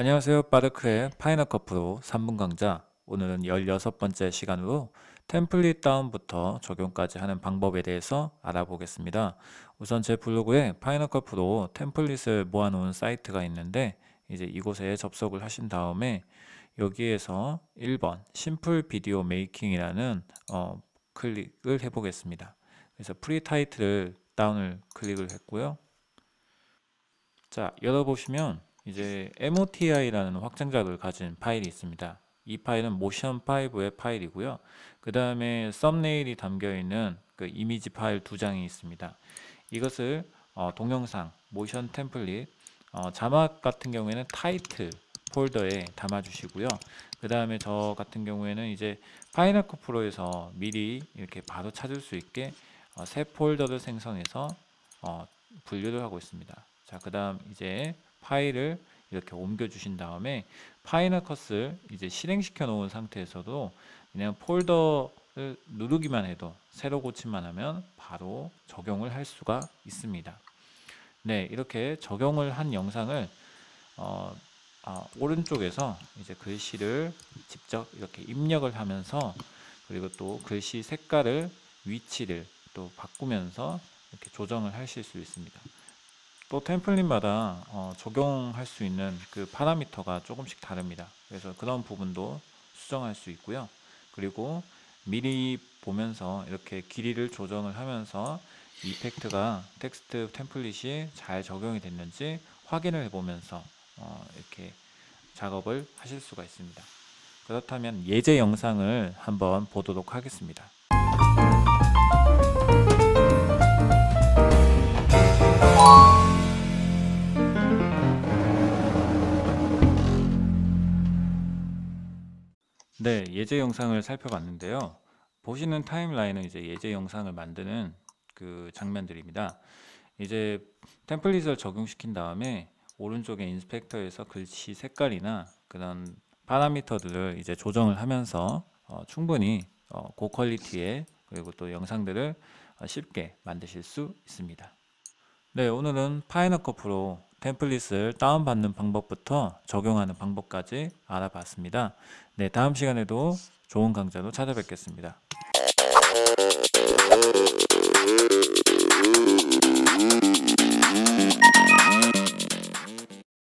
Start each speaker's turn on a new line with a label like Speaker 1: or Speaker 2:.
Speaker 1: 안녕하세요. 빠르크의 파이널컷 프로 3분 강좌. 오늘은 16번째 시간으로 템플릿 다운부터 적용까지 하는 방법에 대해서 알아보겠습니다. 우선 제 블로그에 파이널컷 프로 템플릿을 모아놓은 사이트가 있는데 이제 이곳에 접속을 하신 다음에 여기에서 1번 심플 비디오 메이킹이라는 클릭을 해보겠습니다. 그래서 프리 타이틀을 다운을 클릭을 했고요. 자, 열어보시면 이제 MOTI라는 확장자를 가진 파일이 있습니다. 이 파일은 모션 5의 파일이고요. 그 다음에 썸네일이 담겨있는 그 이미지 파일 두 장이 있습니다. 이것을 동영상, 모션 템플릿, 자막 같은 경우에는 타이틀 폴더에 담아 주시고요. 그 다음에 저 같은 경우에는 이제 파이널 컷 프로에서 미리 이렇게 바로 찾을 수 있게 새 폴더를 생성해서 분류를 하고 있습니다. 자, 그 다음 이제 파일을 이렇게 옮겨 주신 다음에 파이널 컷을 이제 실행시켜 놓은 상태에서도 그냥 폴더를 누르기만 해도 새로 고침만 하면 바로 적용을 할 수가 있습니다. 네, 이렇게 적용을 한 영상을 오른쪽에서 이제 글씨를 직접 이렇게 입력을 하면서 그리고 또 글씨 색깔을 위치를 또 바꾸면서 이렇게 조정을 하실 수 있습니다. 또 템플릿마다 적용할 수 있는 그 파라미터가 조금씩 다릅니다. 그래서 그런 부분도 수정할 수 있고요. 그리고 미리 보면서 이렇게 길이를 조정을 하면서 이펙트가 텍스트 템플릿이 잘 적용이 됐는지 확인을 해보면서 이렇게 작업을 하실 수가 있습니다. 그렇다면 예제 영상을 한번 보도록 하겠습니다. 네, 예제 영상을 살펴봤는데요. 보시는 타임라인은 이제 예제 영상을 만드는 그 장면들입니다. 이제 템플릿을 적용시킨 다음에 오른쪽에 인스펙터에서 글씨 색깔이나 그런 파라미터들을 이제 조정을 하면서 충분히 고퀄리티의 그리고 또 영상들을 쉽게 만드실 수 있습니다. 네, 오늘은 파이널 컷 프로 템플릿을 다운받는 방법부터 적용하는 방법까지 알아봤습니다. 네, 다음 시간에도 좋은 강좌로 찾아뵙겠습니다.